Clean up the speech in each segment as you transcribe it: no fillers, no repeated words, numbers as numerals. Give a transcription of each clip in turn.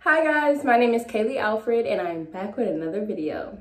Hi guys, my name is Kaylee Alfred and I'm back with another video.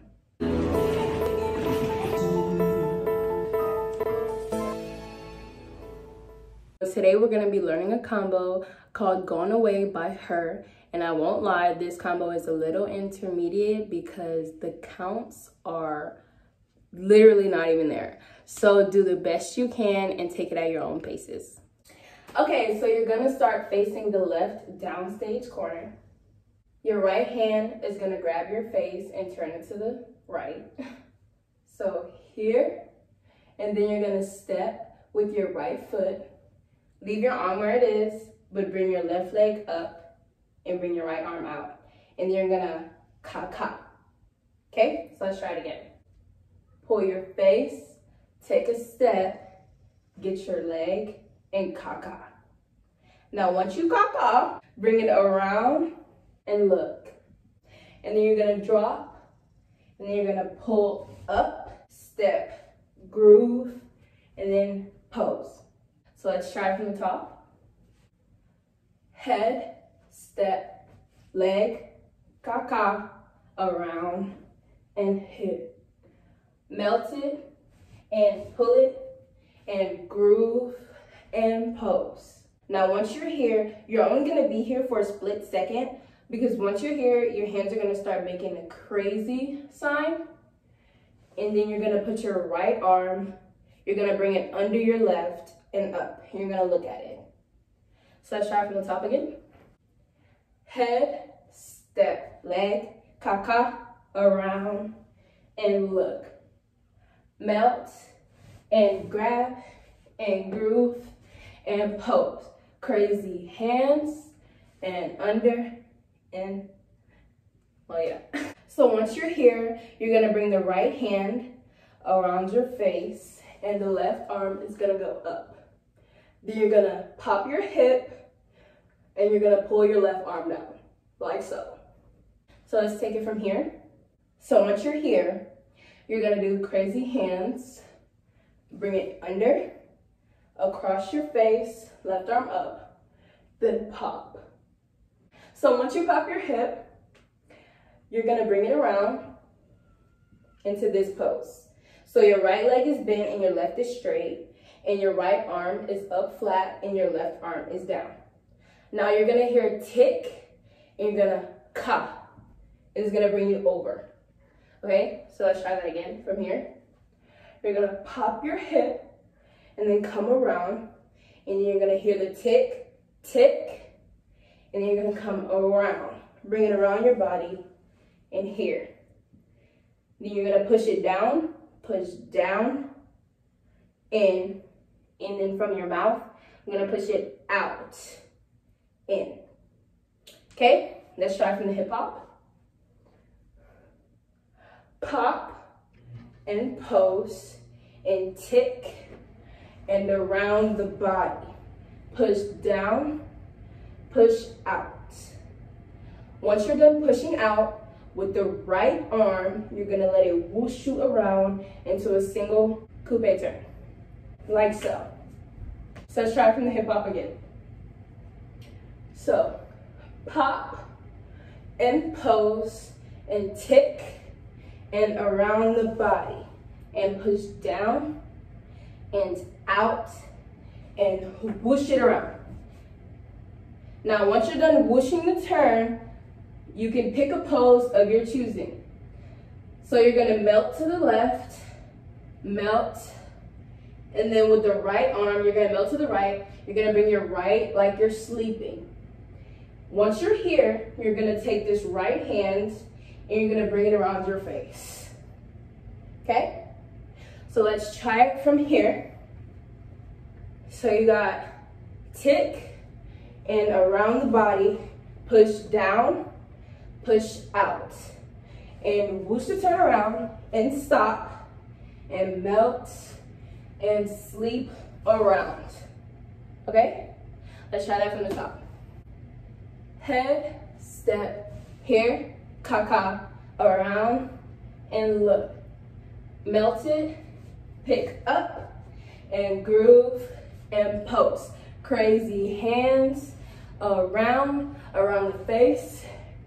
Today we're going to be learning a combo called Gone Away by Her, and I won't lie, this combo is a little intermediate because the counts are literally not even there. So do the best you can and take it at your own paces. Okay, so you're going to start facing the left downstage corner. Your right hand is going to grab your face and turn it to the right. So here, and then you're going to step with your right foot. Leave your arm where it is, but bring your left leg up and bring your right arm out. And then you're going to ka-ka. Okay, so let's try it again. Pull your face, take a step, get your leg, and ka-ka. Now once you ka-ka, bring it around and look. And then you're gonna drop, and then you're gonna pull up, step, groove, and then pose. So let's try from the top. Head, step, leg, ka-ka, around, and hit. Melt it, and pull it, and groove, and pose. Now once you're here, you're only gonna be here for a split second, because once you're here, your hands are gonna start making a crazy sign. And then you're gonna put your right arm, you're gonna bring it under your left and up. You're gonna look at it. So let's try from the top again. Head, step, leg, ka-ka, around, and look. Melt, and grab, and groove, and pose. Crazy hands, and under, and well, yeah. So once you're here, you're gonna bring the right hand around your face and the left arm is gonna go up. Then you're gonna pop your hip and you're gonna pull your left arm down, like so. So let's take it from here. So once you're here, you're gonna do crazy hands, bring it under, across your face, left arm up, then pop. So once you pop your hip, you're gonna bring it around into this pose. So your right leg is bent and your left is straight, and your right arm is up flat and your left arm is down. Now you're gonna hear tick and you're gonna ka. It's gonna bring you over. Okay, so let's try that again from here. You're gonna pop your hip and then come around, and you're gonna hear the tick, tick, and then you're gonna come around. Bring it around your body and here. Then you're gonna push it down, in, and then from your mouth, you're gonna push it out, in. Okay, let's try from the hip hop. Pop and pose and tick and around the body. Push down, push out. Once you're done pushing out, with the right arm, you're gonna let it whoosh you around into a single coupe turn, like so. So let's try from the hip hop again. So, pop and pose and tick and around the body and push down and out and whoosh it around. Now, once you're done whooshing the turn, you can pick a pose of your choosing. So you're gonna melt to the left, melt, and then with the right arm, you're gonna melt to the right. You're gonna bring your right like you're sleeping. Once you're here, you're gonna take this right hand and you're gonna bring it around your face. Okay? So let's try it from here. So you got tick and around the body, push down, push out, and whoosh to turn around and stop and melt and sleep around. Okay? Let's try that from the top. Head, step, here, ka-ka, around, and look. Melt it, pick up, and groove, and pose. Crazy hands around the face,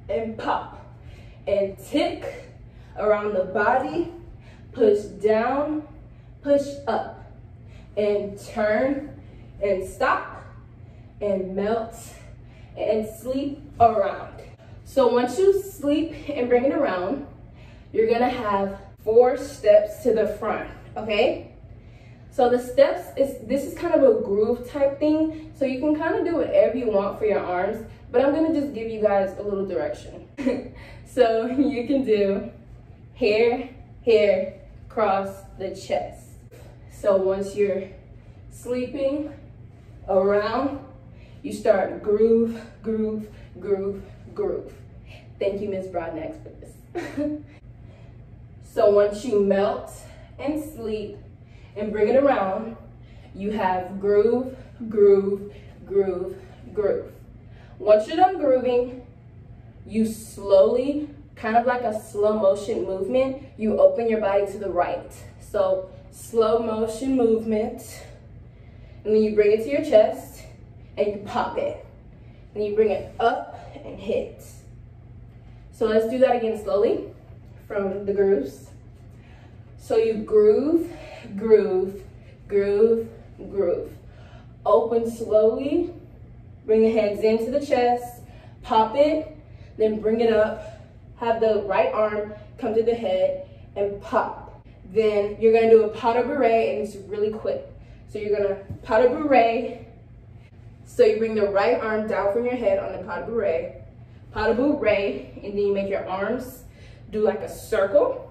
and pop. And tick around the body, push down, push up. And turn and stop and melt and sleep around. So once you sleep and bring it around, you're gonna have 4 steps to the front, okay? So the steps, this is kind of a groove type thing, so you can kind of do whatever you want for your arms, but I'm gonna just give you guys a little direction. So you can do here, here, cross the chest. So once you're sleeping around, you start groove, groove, groove, groove. Thank you, Ms. Broadnax, for this. So once you melt and sleep and bring it around, you have groove, groove, groove, groove. Once you're done grooving, you slowly, kind of like a slow motion movement, you open your body to the right. So slow motion movement, and then you bring it to your chest and you pop it. And you bring it up and hit. So let's do that again slowly from the grooves. So you groove, groove, groove, groove. Open slowly, bring the hands into the chest, pop it, then bring it up, have the right arm come to the head and pop. Then you're gonna do a pas de bourrée, and it's really quick. So you're gonna pas de bourrée. So you bring the right arm down from your head on the pas de bourrée, and then you make your arms do like a circle,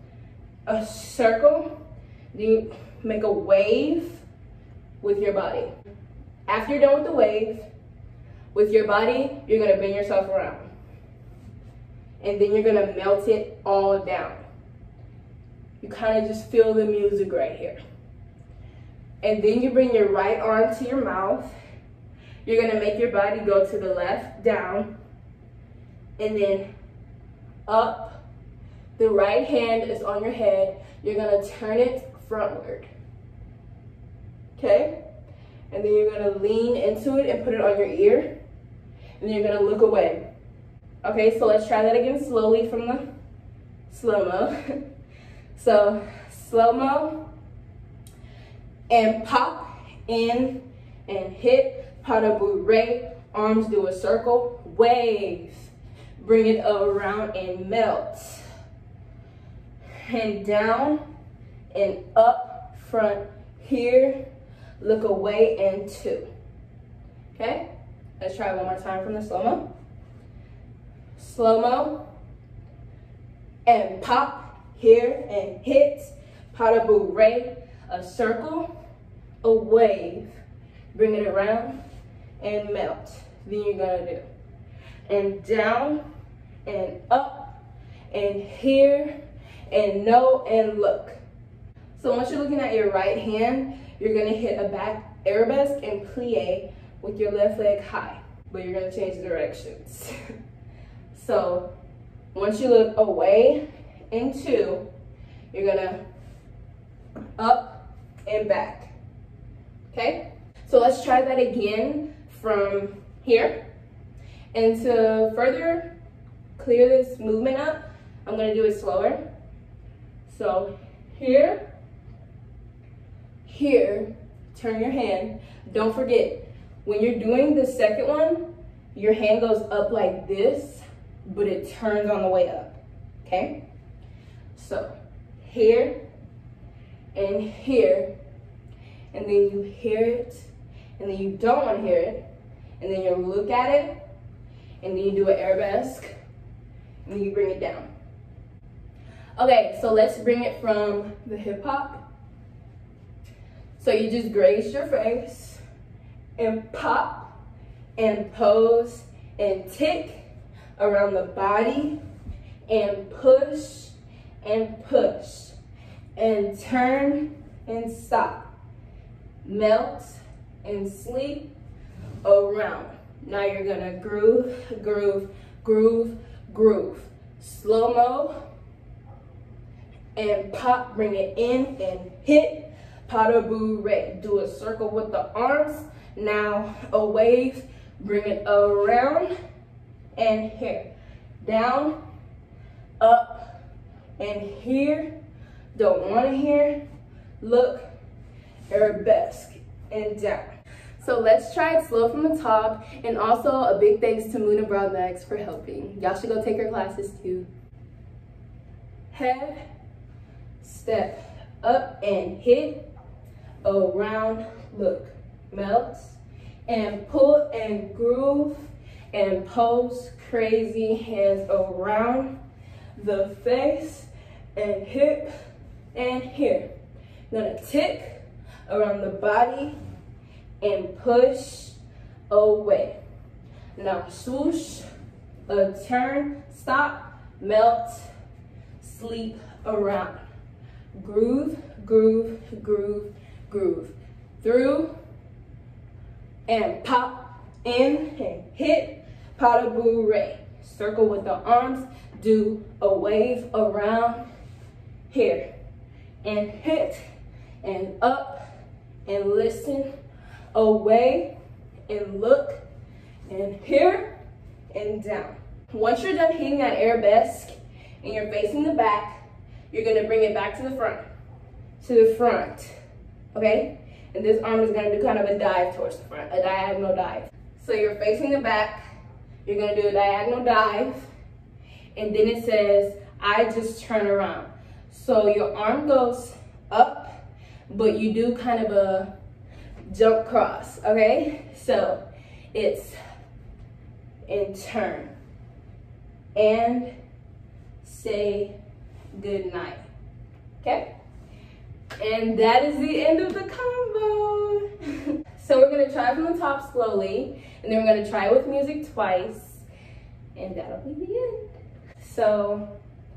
then you make a wave with your body. After you're done with the wave, with your body, you're gonna bend yourself around. And then you're gonna melt it all down. You kind of just feel the music right here. And then you bring your right arm to your mouth. You're gonna make your body go to the left, down, and then up. The right hand is on your head. You're gonna turn it frontward, okay? And then you're gonna lean into it and put it on your ear, and then you're gonna look away. Okay, so let's try that again slowly from the slow-mo. So, slow-mo, and pop in and hit, pas de bourrée, arms do a circle, wave, bring it around and melt, and down and up, front, here, look away, and 2. Okay, let's try one more time from the slow-mo. Slow-mo, and pop, here, and hit, pas de bourrée, a circle, a wave, bring it around, and melt. Then you're gonna do, and down, and up, and here, and no, and look. So once you're looking at your right hand, you're gonna hit a back arabesque and plie with your left leg high, but you're gonna change directions. So once you look away and 2, you're gonna up and back, okay? So let's try that again from here. And to further clear this movement up, I'm gonna do it slower. So here, here, turn your hand. Don't forget, when you're doing the second one, your hand goes up like this, but it turns on the way up, okay? So here and here, and then you hear it, and then you don't want to hear it, and then you look at it, and then you do an arabesque, and then you bring it down. Okay, so let's bring it from the hip hop. So you just grace your face, and pop, and pose, and tick around the body, and push, and turn, and stop. Melt, and sleep around. Now you're gonna groove, groove, groove, groove. Slow-mo, and pop, bring it in, and hit, pas de bourrée. Do a circle with the arms. Now a wave, bring it around, and here. down, up, and here. Don't want to hear. Look, arabesque, and down. So let's try it slow from the top, and also a big thanks to Moon and Brown Bags for helping. Y'all should go take her classes too. Head, step, up and hit, around, look, melt, and pull and groove, and pose crazy, hands around the face, and hip, and here. Gonna tick around the body, and push away. Now swoosh, a turn, stop, melt, sleep around. Groove, groove, groove, groove. Through, and pop, in, and hit, pas de bourrée. Circle with the arms, do a wave around here. And hit, and up, and listen, away, and look, and here, and down. Once you're done hitting that arabesque, and you're facing the back, you're gonna bring it back to the front, okay? And this arm is gonna do kind of a dive towards the front, a diagonal dive. So you're facing the back, you're gonna do a diagonal dive, and then it says, I just turn around. So your arm goes up, but you do kind of a jump cross, okay? So it's and turn and say good night, okay? And that is the end of the combo. So we're gonna try from the top slowly, and then we're gonna try with music twice, and that'll be the end. So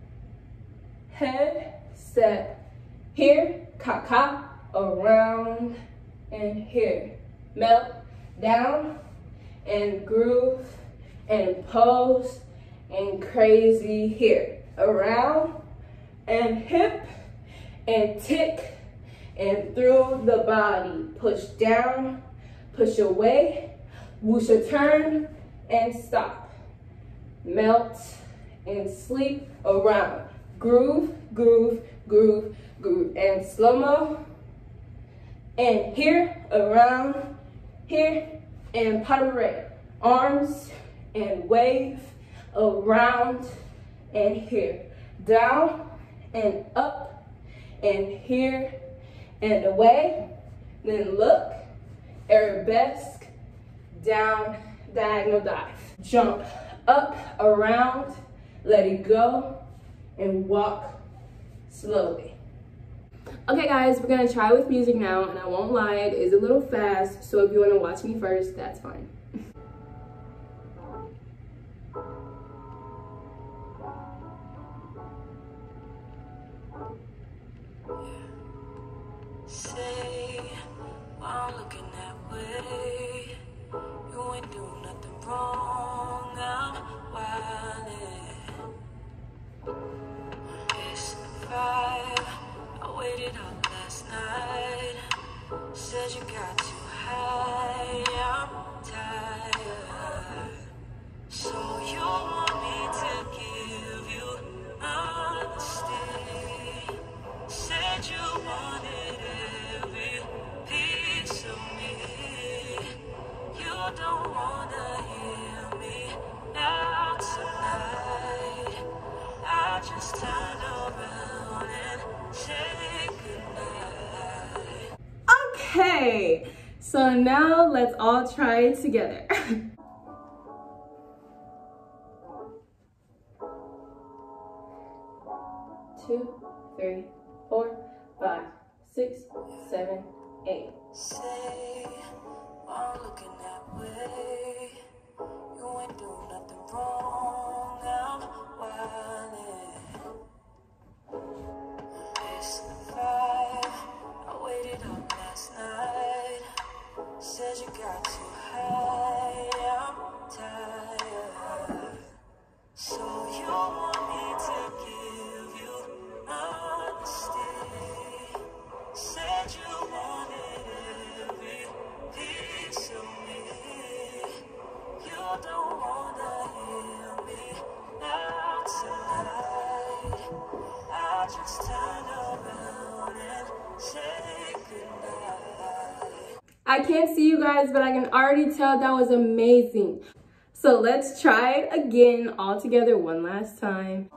head, step, here, ka-ka, around, and here. Melt, down, and groove, and pose, and crazy here. Around, and hip, and tick, and through the body. Push down, push away, whoosh a turn, and stop. Melt, and sleep around. Groove, groove, groove, groove, and slow-mo. And here, around, here, and pas de bourrée. Arms, and wave, around, and here. Down, and up, and here, and away. Then look, arabesque, down, diagonal dive. Jump up, around, let it go, and walk slowly. Okay guys, we're gonna try with music now, and I won't lie, it is a little fast, so if you wanna watch me first, that's fine. Say, while looking that way, you ain't doing nothing wrong, I'm wildin'. It's 5, I waited up last night, said you got too high, I'm tired. So you want me to give you honesty, said you wanted every piece of me. You don't wanna hear me now tonight. I just turn around and say goodnight. Okay, so now let's all try it together. 2, 3, 4, 5, 6, 7, 8. Say, while looking that way, you ain't doing nothing wrong, I'm wildin'. It's 5, I waited up last night, said you got too high, I'm tired. So you want me to give you honesty, said you wanted every piece of me. You don't wanna just turn around and say goodnight. I can't see you guys, but I can already tell that was amazing. So let's try it again all together one last time.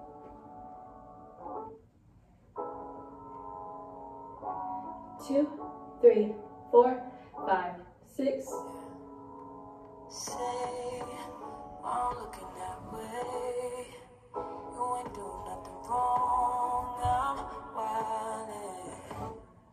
2, 3, 4, 5, 6. Say, I'm looking that way. You ain't do nothing wrong. I'm wildin'.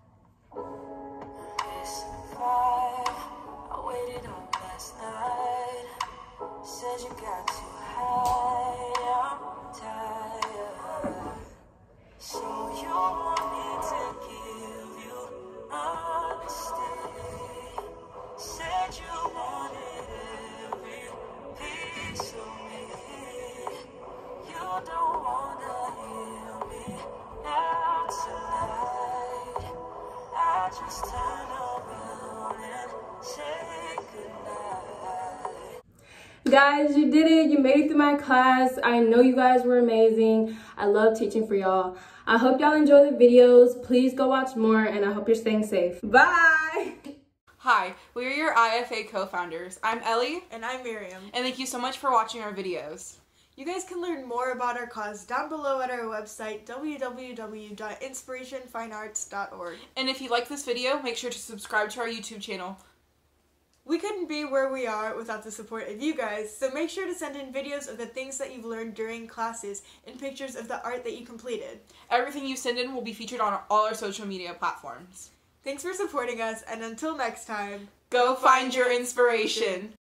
It's 5. I waited up last night. Said you got too high. I'm tired. So you want me to give you honesty. Said you wanted every piece of me. You don't wanna hear me out tonight. I just turn around and say goodnight. Guys, you did it. You made it through my class. I know you guys were amazing. I love teaching for y'all. I hope y'all enjoy the videos. Please go watch more, and I hope you're staying safe. Bye! Hi, we are your IFA co-founders. I'm Ellie. And I'm Miriam. And thank you so much for watching our videos. You guys can learn more about our cause down below at our website, www.inspirationfinearts.org. And if you like this video, make sure to subscribe to our YouTube channel. We couldn't be where we are without the support of you guys, so make sure to send in videos of the things that you've learned during classes and pictures of the art that you completed. Everything you send in will be featured on all our social media platforms. Thanks for supporting us, and until next time, Go find your inspiration.